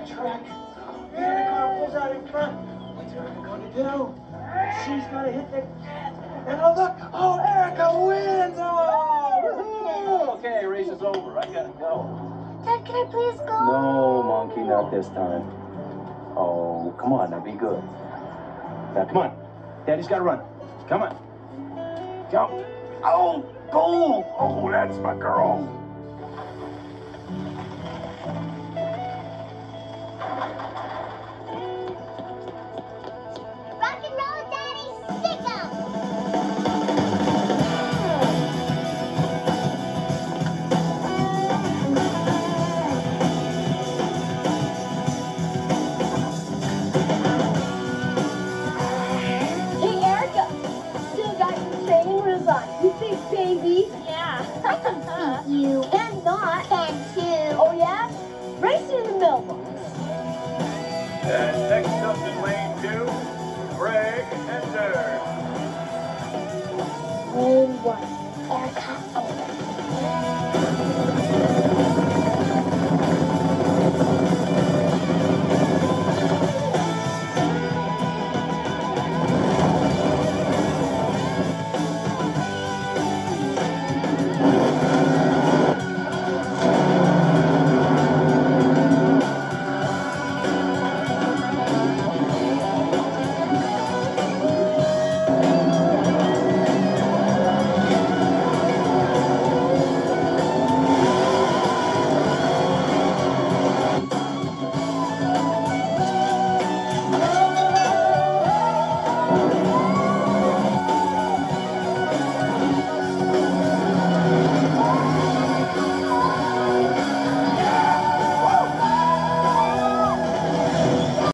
track. And the car pulls out in front. What's Erica going to do? She's going to hit the gas. And oh, look. Oh, Erica wins. Oh, okay, race is over. I got to go. Dad, can I please go? No, Monkey, not this time. Oh, come on. Now, be good. Now, come on. Daddy's got to run. Come on. Go. Oh, go. Oh, that's my girl. Rock and roll, Daddy. Stick 'em. Hey, Erica. Still got your training wheels on. You big baby. Yeah. I can beat you. And not. Can too. Oh, yeah? Race in the mailbox. And next up in lane 2, Greg Ender. Lane 1. Erica over.